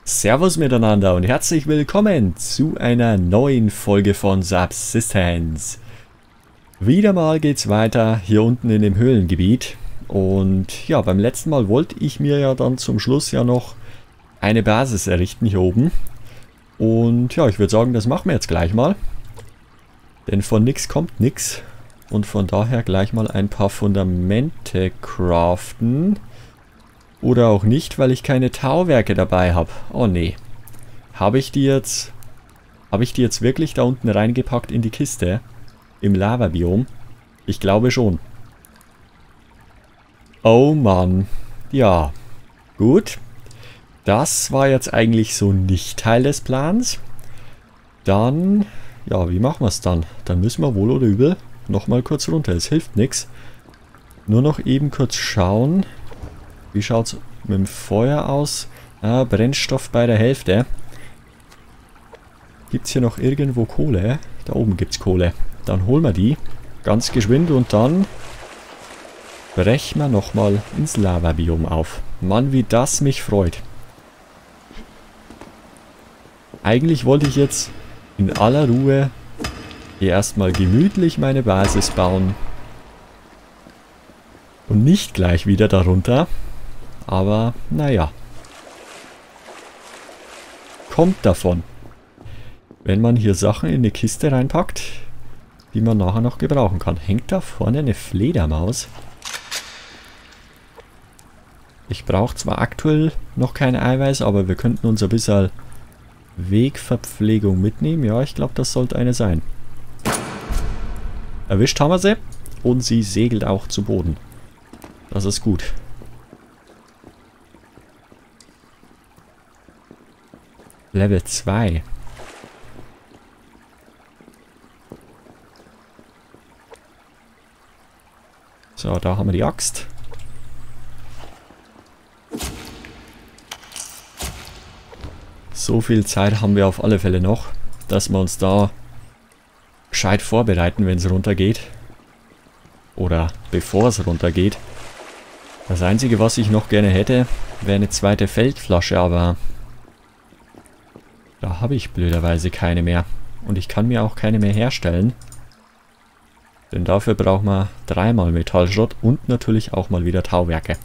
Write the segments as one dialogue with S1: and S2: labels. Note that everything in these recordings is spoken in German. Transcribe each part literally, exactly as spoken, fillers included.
S1: Servus miteinander und herzlich willkommen zu einer neuen Folge von Subsistence. Wieder mal geht's weiter hier unten in dem Höhlengebiet. Und ja, beim letzten Mal wollte ich mir ja dann zum Schluss ja noch eine Basis errichten hier oben. Und ja, ich würde sagen, das machen wir jetzt gleich mal. Denn von nix kommt nix. Und von daher gleich mal ein paar Fundamente craften. Oder auch nicht, weil ich keine Tauwerke dabei habe. Oh nee. Habe ich die jetzt... Habe ich die jetzt wirklich da unten reingepackt in die Kiste? Im Lavabiom? Ich glaube schon. Oh Mann. Ja. Gut. Das war jetzt eigentlich so nicht Teil des Plans. Dann... Ja, wie machen wir es dann? Dann müssen wir wohl oder übel nochmal kurz runter. Es hilft nichts. Nur noch eben kurz schauen... Wie schaut es mit dem Feuer aus? Ah, Brennstoff bei der Hälfte. Gibt es hier noch irgendwo Kohle? Da oben gibt es Kohle. Dann holen wir die. Ganz geschwind und dann brechen wir nochmal ins Lavabiom auf. Mann, wie das mich freut. Eigentlich wollte ich jetzt in aller Ruhe hier erstmal gemütlich meine Basis bauen. Und nicht gleich wieder darunter. Aber, naja. Kommt davon. Wenn man hier Sachen in eine Kiste reinpackt, die man nachher noch gebrauchen kann. Hängt da vorne eine Fledermaus? Ich brauche zwar aktuell noch kein Eiweiß, aber wir könnten uns ein bisschen Wegverpflegung mitnehmen. Ja, ich glaube, das sollte eine sein. Erwischt haben wir sie. Und sie segelt auch zu Boden. Das ist gut. Level zwei. So, da haben wir die Axt. So viel Zeit haben wir auf alle Fälle noch, dass wir uns da gescheit vorbereiten, wenn es runtergeht. Oder bevor es runtergeht. Das Einzige, was ich noch gerne hätte, wäre eine zweite Feldflasche, aber... Da habe ich blöderweise keine mehr. Und ich kann mir auch keine mehr herstellen. Denn dafür braucht man dreimal Metallschrott und natürlich auch mal wieder Tauwerke.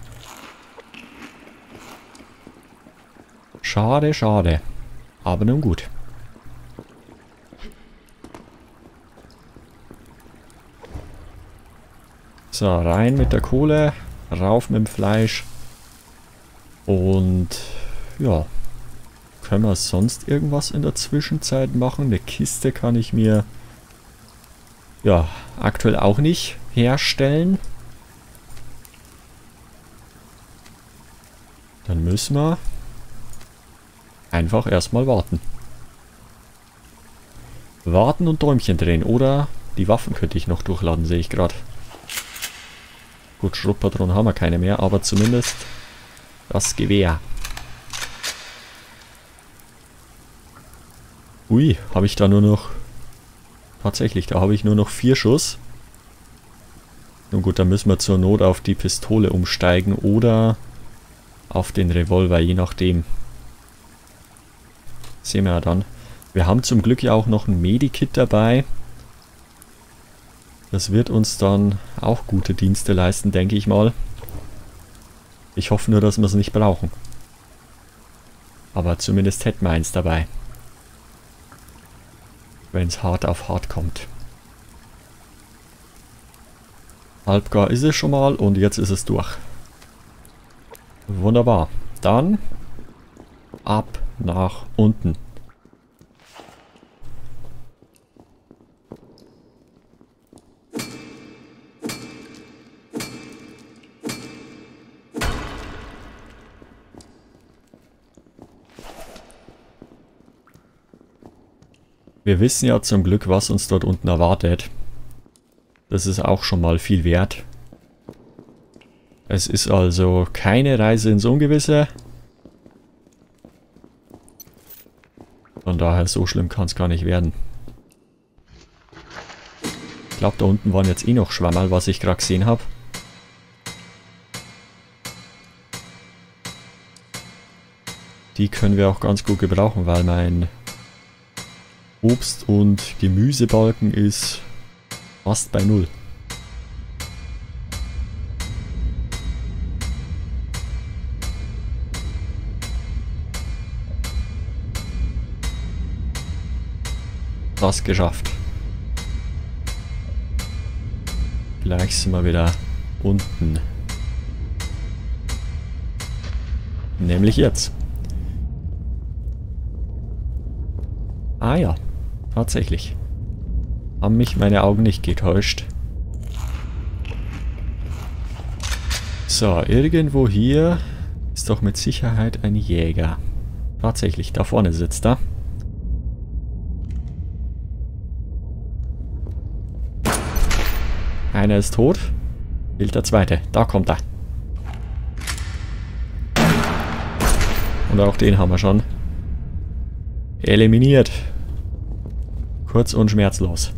S1: Schade, schade. Aber nun gut. So, rein mit der Kohle. Rauf mit dem Fleisch. Und ja... Können wir sonst irgendwas in der Zwischenzeit machen? Eine Kiste kann ich mir ja aktuell auch nicht herstellen. Dann müssen wir einfach erstmal warten. Warten und Däumchen drehen. Oder die Waffen könnte ich noch durchladen, sehe ich gerade. Gut, Schrotpatronen haben wir keine mehr, aber zumindest das Gewehr. Ui, habe ich da nur noch... Tatsächlich, da habe ich nur noch vier Schuss. Nun gut, dann müssen wir zur Not auf die Pistole umsteigen oder auf den Revolver, je nachdem. Sehen wir ja dann. Wir haben zum Glück ja auch noch ein Medikit dabei. Das wird uns dann auch gute Dienste leisten, denke ich mal. Ich hoffe nur, dass wir es nicht brauchen. Aber zumindest hätten wir eins dabei. Wenn es hart auf hart kommt. Halbgar ist es schon mal und jetzt ist es durch. Wunderbar. Dann ab nach unten. Wir wissen ja zum Glück, was uns dort unten erwartet. Das ist auch schon mal viel wert. Es ist also keine Reise ins Ungewisse. Von daher, so schlimm kann es gar nicht werden. Ich glaube, da unten waren jetzt eh noch Schwammerl, was ich gerade gesehen habe. Die können wir auch ganz gut gebrauchen, weil mein Obst- und Gemüsebalken ist fast bei null. Das geschafft. Gleich sind wir wieder unten. Nämlich jetzt. Ah ja, tatsächlich. Haben mich meine Augen nicht getäuscht. So, irgendwo hier ist doch mit Sicherheit ein Jäger. Tatsächlich, da vorne sitzt er. Einer ist tot. Fehlt der zweite. Da kommt er. Und auch den haben wir schon eliminiert. Kurz und schmerzlos.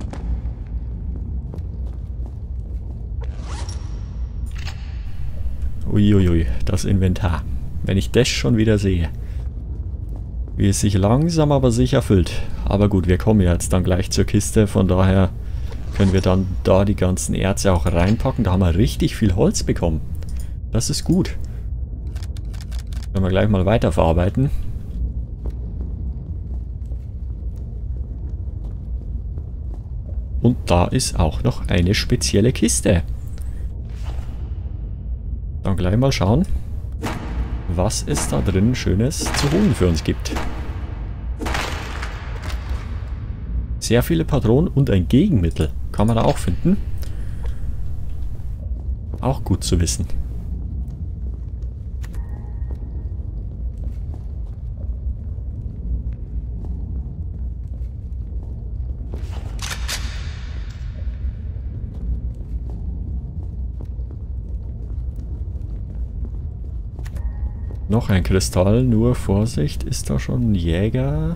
S1: Uiuiui, das Inventar. Wenn ich das schon wieder sehe. Wie es sich langsam aber sicher füllt. Aber gut, wir kommen ja jetzt dann gleich zur Kiste. Von daher können wir dann da die ganzen Erze auch reinpacken. Da haben wir richtig viel Holz bekommen. Das ist gut. Können wir gleich mal weiterverarbeiten. Und da ist auch noch eine spezielle Kiste. Dann gleich mal schauen, was es da drin Schönes zu holen für uns gibt. Sehr viele Patronen und ein Gegenmittel kann man da auch finden. Auch gut zu wissen. Noch ein Kristall, nur Vorsicht, ist da schon ein Jäger?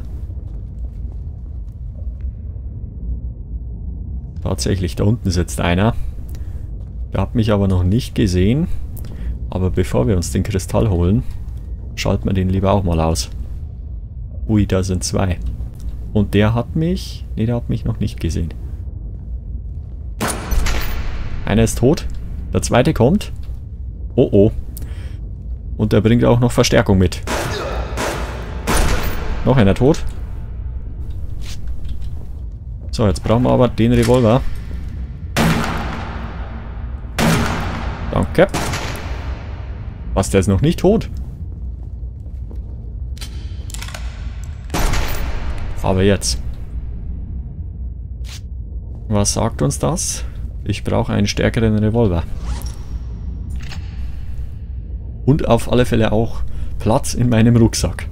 S1: Tatsächlich, da unten sitzt einer. Der hat mich aber noch nicht gesehen. Aber bevor wir uns den Kristall holen, schalten wir den lieber auch mal aus. Ui, da sind zwei. Und der hat mich... Ne, der hat mich noch nicht gesehen. Einer ist tot. Der zweite kommt. Oh oh. Und der bringt auch noch Verstärkung mit. Noch einer tot. So, jetzt brauchen wir aber den Revolver. Danke. Was, der ist noch nicht tot? Aber jetzt. Was sagt uns das? Ich brauche einen stärkeren Revolver. Und auf alle Fälle auch Platz in meinem Rucksack.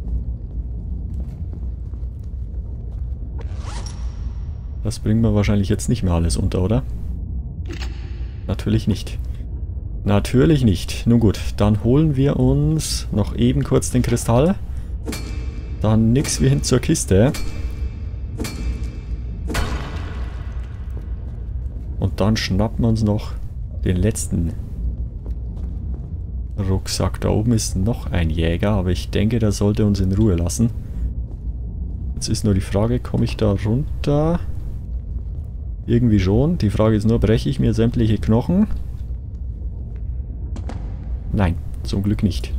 S1: Das bringen wir wahrscheinlich jetzt nicht mehr alles unter, oder? Natürlich nicht. Natürlich nicht. Nun gut, dann holen wir uns noch eben kurz den Kristall. Dann nix wie hin zur Kiste. Und dann schnappen wir uns noch den letzten Rucksack. Da oben ist noch ein Jäger, aber ich denke, der sollte uns in Ruhe lassen. Jetzt ist nur die Frage, komme ich da runter? Irgendwie schon. Die Frage ist nur, breche ich mir sämtliche Knochen? Nein, zum Glück nicht.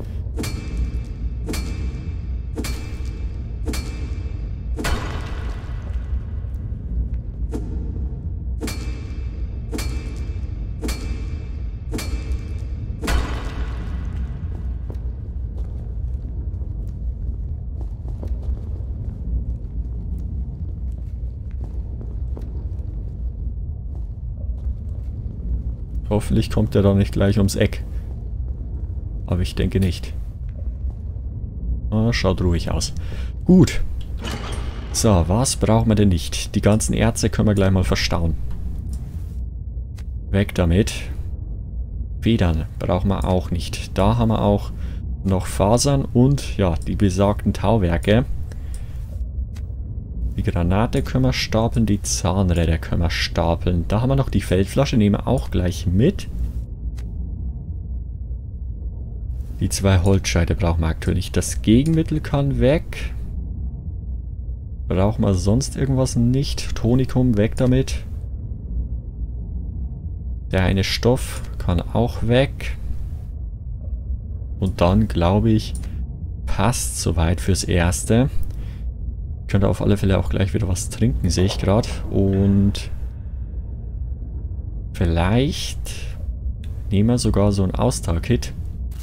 S1: Hoffentlich kommt er da nicht gleich ums Eck. Aber ich denke nicht. Ah, schaut ruhig aus. Gut. So, was brauchen wir denn nicht? Die ganzen Erze können wir gleich mal verstauen. Weg damit. Federn brauchen wir auch nicht. Da haben wir auch noch Fasern und ja, die besagten Tauwerke. Die Granate können wir stapeln, die Zahnräder können wir stapeln. Da haben wir noch die Feldflasche, nehmen wir auch gleich mit. Die zwei Holzscheite brauchen wir aktuell nicht. Das Gegenmittel kann weg. Brauchen wir sonst irgendwas nicht. Tonikum, weg damit. Der eine Stoff kann auch weg. Und dann, glaube ich, passt soweit fürs Erste. Ich könnte auf alle Fälle auch gleich wieder was trinken, sehe ich gerade. Und vielleicht nehmen wir sogar so ein Ausdauerkit,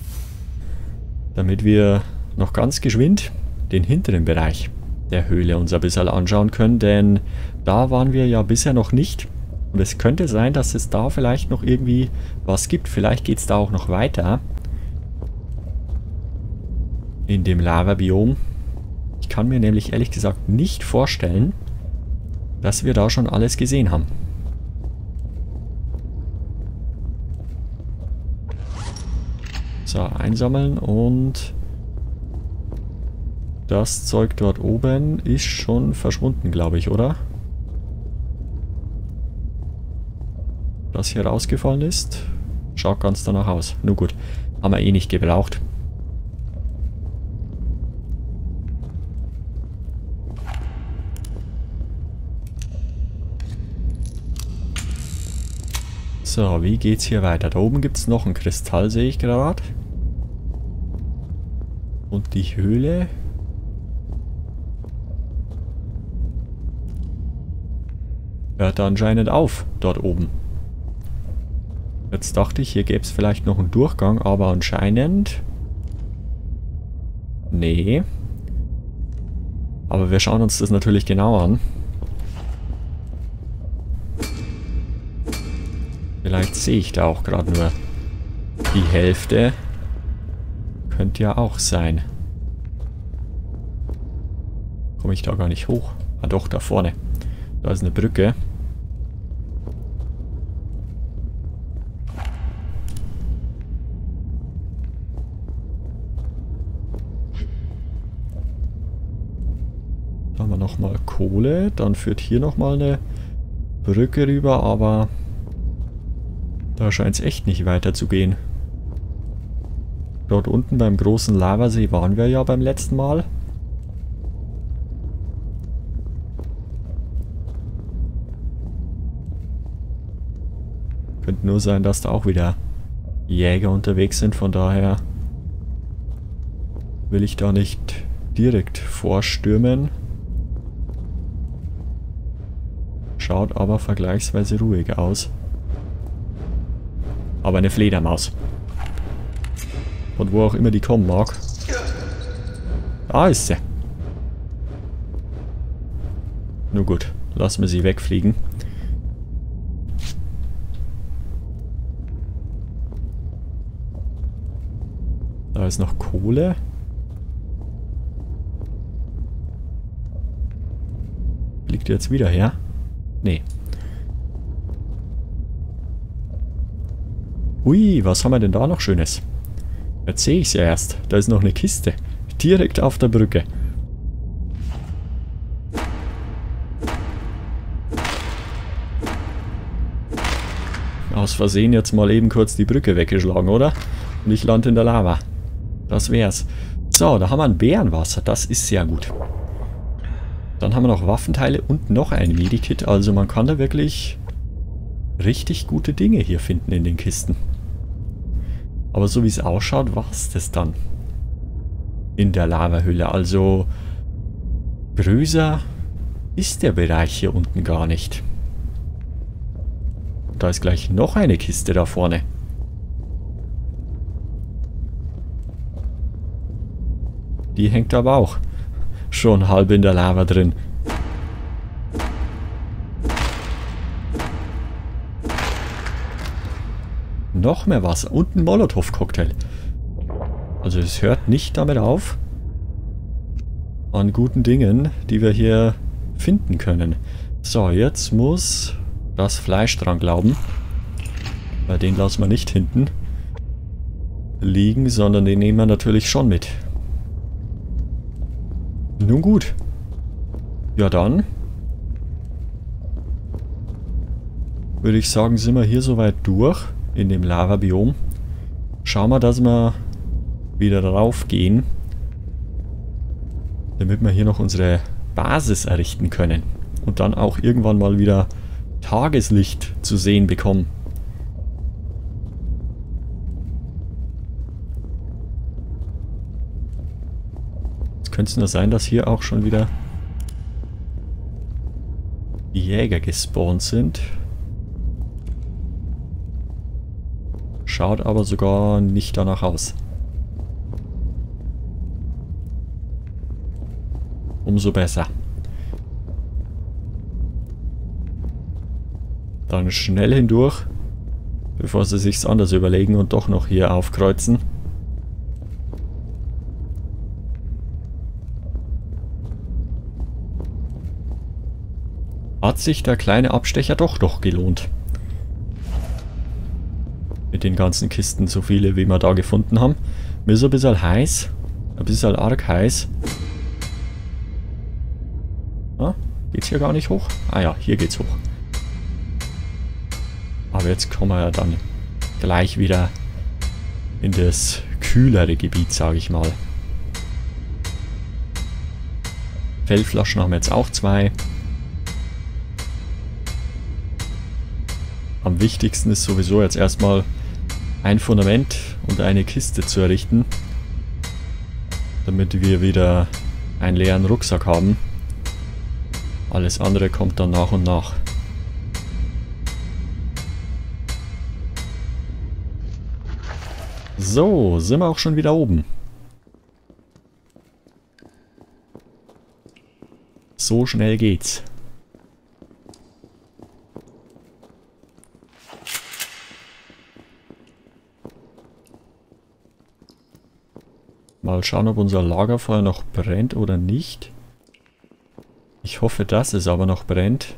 S1: damit wir noch ganz geschwind den hinteren Bereich der Höhle uns ein bisschen anschauen können, denn da waren wir ja bisher noch nicht. Und es könnte sein, dass es da vielleicht noch irgendwie was gibt. Vielleicht geht es da auch noch weiter. In dem Lavabiom. Ich kann mir nämlich ehrlich gesagt nicht vorstellen, dass wir da schon alles gesehen haben. So, einsammeln und das Zeug dort oben ist schon verschwunden, glaube ich, oder? Das hier rausgefallen ist. Schaut ganz danach aus. Nur gut, haben wir eh nicht gebraucht. So, wie geht's hier weiter? Da oben gibt es noch einen Kristall, sehe ich gerade. Und die Höhle. Hört anscheinend auf, dort oben. Jetzt dachte ich, hier gäbe es vielleicht noch einen Durchgang, aber anscheinend... Nee. Aber wir schauen uns das natürlich genauer an. Vielleicht sehe ich da auch gerade nur die Hälfte. Könnte ja auch sein. Komme ich da gar nicht hoch? Ah doch, da vorne. Da ist eine Brücke. Da haben wir nochmal Kohle. Dann führt hier nochmal eine Brücke rüber, aber da scheint es echt nicht weiter zu gehen. Dort unten beim großen Lavasee waren wir ja beim letzten Mal. Könnte nur sein, dass da auch wieder Jäger unterwegs sind, von daher will ich da nicht direkt vorstürmen. Schaut aber vergleichsweise ruhig aus. Aber eine Fledermaus. Und wo auch immer die kommen mag. Da ist sie. Nur gut, lassen wir sie wegfliegen. Da ist noch Kohle. Fliegt die jetzt wieder her? Nee. Ui, was haben wir denn da noch Schönes? Jetzt sehe ich es ja erst. Da ist noch eine Kiste. Direkt auf der Brücke. Aus Versehen jetzt mal eben kurz die Brücke weggeschlagen, oder? Und ich lande in der Lava. Das wär's. So, da haben wir ein Bärenwasser. Das ist sehr gut. Dann haben wir noch Waffenteile und noch ein Medikit. Also man kann da wirklich richtig gute Dinge hier finden in den Kisten. Aber so wie es ausschaut, war es das dann. In der Lavahöhle. Also größer ist der Bereich hier unten gar nicht. Und da ist gleich noch eine Kiste da vorne. Die hängt aber auch schon halb in der Lava drin. Noch mehr Wasser und ein Molotow-Cocktail. Also es hört nicht damit auf an guten Dingen, die wir hier finden können. So, jetzt muss das Fleisch dran glauben. Weil den lassen wir nicht hinten liegen, sondern den nehmen wir natürlich schon mit. Nun gut. Ja dann würde ich sagen, sind wir hier soweit durch in dem Lavabiom. Schauen wir, dass wir wieder rauf gehen, damit wir hier noch unsere Basis errichten können und dann auch irgendwann mal wieder Tageslicht zu sehen bekommen. Jetzt könnte es nur sein, dass hier auch schon wieder die Jäger gespawnt sind. Schaut aber sogar nicht danach aus. Umso besser. Dann schnell hindurch, bevor sie sich's anders überlegen und doch noch hier aufkreuzen. Hat sich der kleine Abstecher doch doch gelohnt. Mit den ganzen Kisten, so viele wie wir da gefunden haben. Mir ist ein bisschen heiß. Ein bisschen arg heiß. Ah, geht's hier gar nicht hoch? Ah ja, hier geht's hoch. Aber jetzt kommen wir ja dann gleich wieder in das kühlere Gebiet, sage ich mal. Fellflaschen haben wir jetzt auch zwei. Am wichtigsten ist sowieso jetzt erstmal ein Fundament und eine Kiste zu errichten, damit wir wieder einen leeren Rucksack haben. Alles andere kommt dann nach und nach. So, sind wir auch schon wieder oben. So schnell geht's. Mal schauen, ob unser Lagerfeuer noch brennt oder nicht. Ich hoffe, dass es aber noch brennt.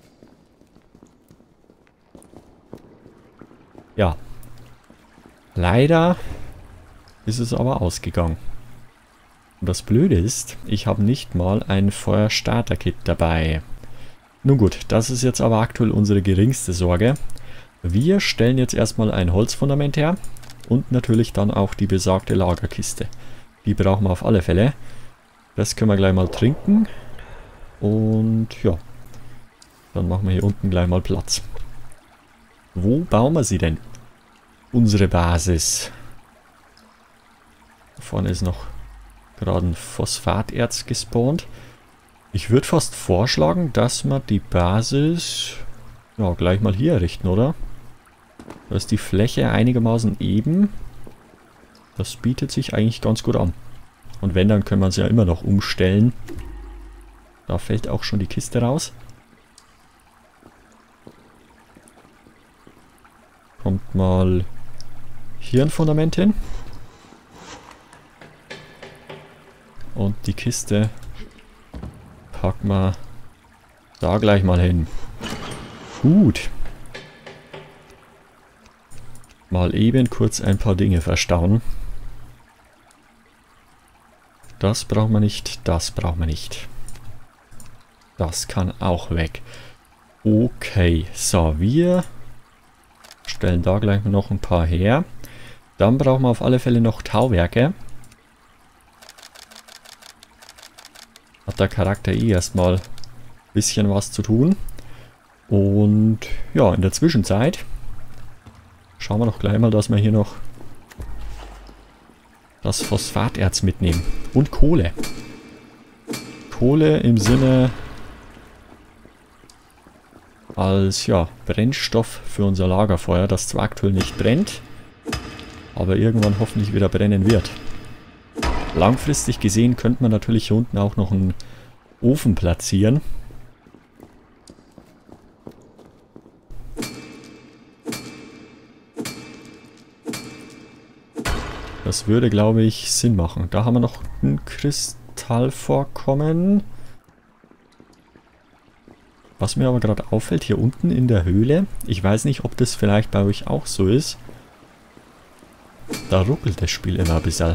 S1: Ja. Leider ist es aber ausgegangen. Und das Blöde ist, ich habe nicht mal ein Feuerstarter-Kit dabei. Nun gut, das ist jetzt aber aktuell unsere geringste Sorge. Wir stellen jetzt erstmal ein Holzfundament her und natürlich dann auch die besagte Lagerkiste. Die brauchen wir auf alle Fälle. Das können wir gleich mal trinken. Und ja, dann machen wir hier unten gleich mal Platz. Wo bauen wir sie denn? Unsere Basis. Da vorne ist noch gerade ein Phosphaterz gespawnt. Ich würde fast vorschlagen, dass wir die Basis ja, gleich mal hier errichten, oder? Da ist die Fläche einigermaßen eben. Das bietet sich eigentlich ganz gut an. Und wenn, dann können wir es ja immer noch umstellen. Da fällt auch schon die Kiste raus. Kommt mal hier ein Fundament hin. Und die Kiste packen wir da gleich mal hin. Gut. Mal eben kurz ein paar Dinge verstauen. Das brauchen wir nicht, das brauchen wir nicht. Das kann auch weg. Okay, so, wir stellen da gleich noch ein paar her. Dann brauchen wir auf alle Fälle noch Tauwerke. Hat der Charakter eh erstmal ein bisschen was zu tun. Und ja, in der Zwischenzeit schauen wir doch gleich mal, dass wir hier noch das Phosphaterz mitnehmen. Und Kohle. Kohle im Sinne als ja, Brennstoff für unser Lagerfeuer, das zwar aktuell nicht brennt, aber irgendwann hoffentlich wieder brennen wird. Langfristig gesehen könnte man natürlich hier unten auch noch einen Ofen platzieren. Das würde, glaube ich, Sinn machen. Da haben wir noch ein Kristallvorkommen. Was mir aber gerade auffällt, hier unten in der Höhle, ich weiß nicht, ob das vielleicht bei euch auch so ist, da ruckelt das Spiel immer ein bisschen.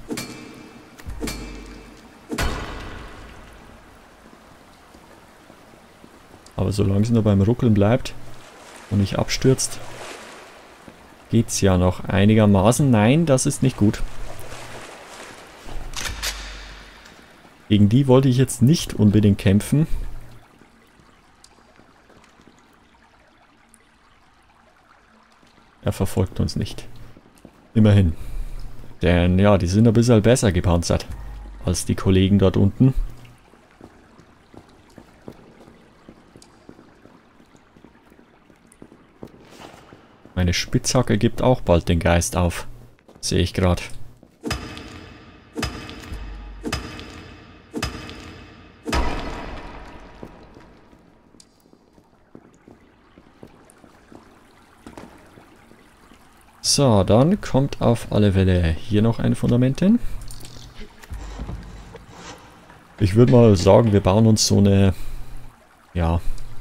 S1: Aber solange es nur beim Ruckeln bleibt und nicht abstürzt, geht es ja noch einigermaßen. Nein, das ist nicht gut. Gegen die wollte ich jetzt nicht unbedingt kämpfen. Er verfolgt uns nicht. Immerhin. Denn ja, die sind ein bisschen besser gepanzert als die Kollegen dort unten. Meine Spitzhacke gibt auch bald den Geist auf. Sehe ich gerade. So, dann kommt auf alle Fälle hier noch ein Fundament hin. Ich würde mal sagen, wir bauen uns so eine... Ja...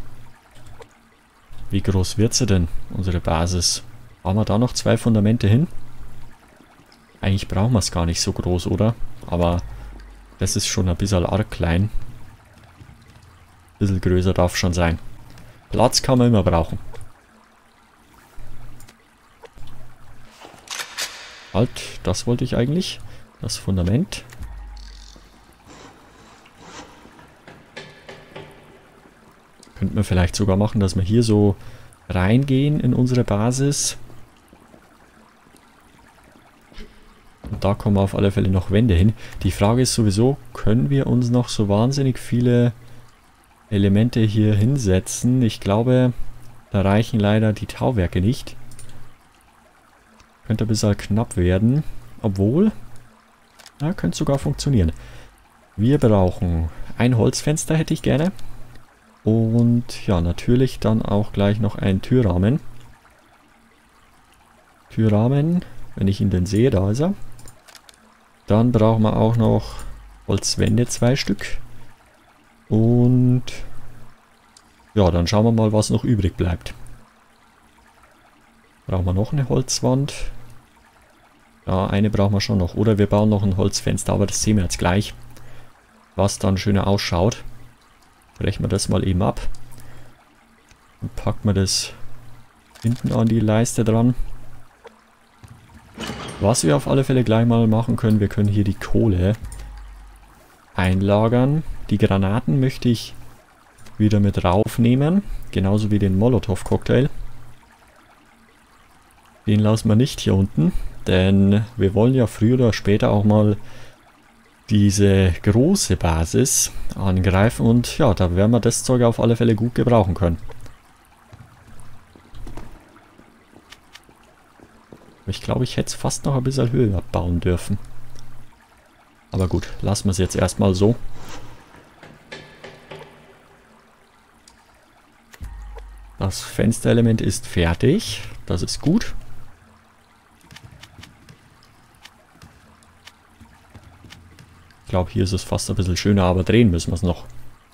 S1: Wie groß wird sie denn, unsere Basis? Bauen wir da noch zwei Fundamente hin? Eigentlich brauchen wir es gar nicht so groß, oder? Aber das ist schon ein bisschen arg klein. Ein bisschen größer darf schon sein. Platz kann man immer brauchen. Halt, das wollte ich eigentlich. Das Fundament. Könnten wir vielleicht sogar machen, dass wir hier so reingehen in unsere Basis. Und da kommen auf alle Fälle noch Wände hin. Die Frage ist sowieso, können wir uns noch so wahnsinnig viele Elemente hier hinsetzen? Ich glaube, da reichen leider die Tauwerke nicht. Könnte ein bisschen knapp werden. Obwohl, ja, könnte sogar funktionieren. Wir brauchen ein Holzfenster, hätte ich gerne. Und ja, natürlich dann auch gleich noch einen Türrahmen. Türrahmen, wenn ich ihn denn sehe, da ist er. Dann brauchen wir auch noch Holzwände, zwei Stück. Und ja, dann schauen wir mal, was noch übrig bleibt. Brauchen wir noch eine Holzwand? Ja, eine brauchen wir schon noch. Oder wir bauen noch ein Holzfenster, aber das sehen wir jetzt gleich. Was dann schöner ausschaut. Brechen wir das mal eben ab. Und packen wir das hinten an die Leiste dran. Was wir auf alle Fälle gleich mal machen können, wir können hier die Kohle einlagern. Die Granaten möchte ich wieder mit raufnehmen. Genauso wie den Molotow-Cocktail. Den lassen wir nicht hier unten. Denn wir wollen ja früher oder später auch mal diese große Basis angreifen. Und ja, da werden wir das Zeug auf alle Fälle gut gebrauchen können. Ich glaube, ich hätte es fast noch ein bisschen höher abbauen dürfen. Aber gut, lassen wir es jetzt erstmal so. Das Fensterelement ist fertig. Das ist gut. Ich glaube, hier ist es fast ein bisschen schöner, aber drehen müssen wir es noch.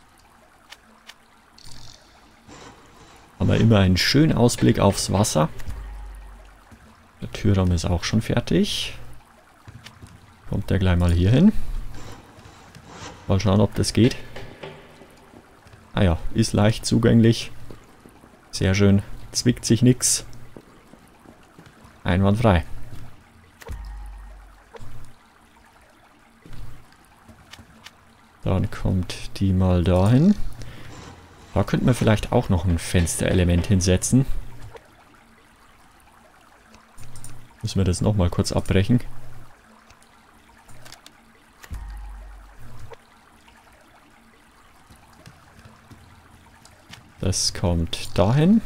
S1: Haben wir immer einen schönen Ausblick aufs Wasser. Der Türrahmen ist auch schon fertig. Kommt der gleich mal hier hin. Mal schauen, ob das geht. Ah ja, ist leicht zugänglich. Sehr schön. Zwickt sich nichts. Einwandfrei. Dann kommt die mal dahin. Da könnten wir vielleicht auch noch ein Fensterelement hinsetzen. Müssen wir das nochmal kurz abbrechen. Das kommt dahin.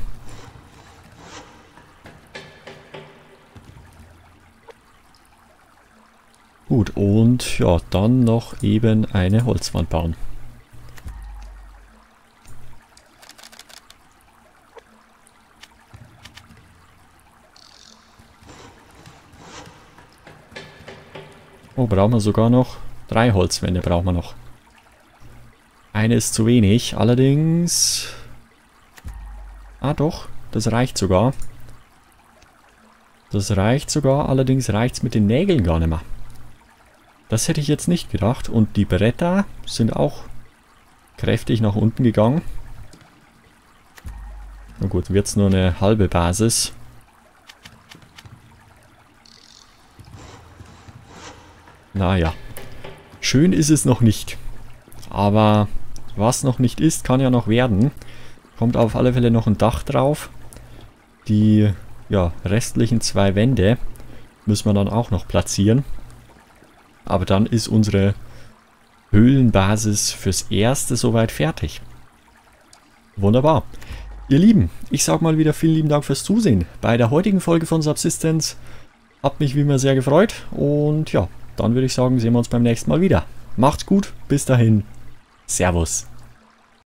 S1: Gut, und ja, dann noch eben eine Holzwand bauen. Oh, brauchen wir sogar noch drei Holzwände brauchen wir noch. Eine ist zu wenig, allerdings... Ah doch, das reicht sogar. Das reicht sogar, allerdings reicht es mit den Nägeln gar nicht mehr. Das hätte ich jetzt nicht gedacht. Und die Bretter sind auch kräftig nach unten gegangen. Na gut, wird es nur eine halbe Basis. Naja, schön ist es noch nicht. Aber was noch nicht ist, kann ja noch werden. Kommt auf alle Fälle noch ein Dach drauf. Die ja, restlichen zwei Wände müssen wir dann auch noch platzieren. Aber dann ist unsere Höhlenbasis fürs Erste soweit fertig. Wunderbar. Ihr Lieben, ich sag mal wieder vielen lieben Dank fürs Zusehen bei der heutigen Folge von Subsistence. Hat mich wie immer sehr gefreut und ja, dann würde ich sagen, sehen wir uns beim nächsten Mal wieder. Macht's gut, bis dahin. Servus.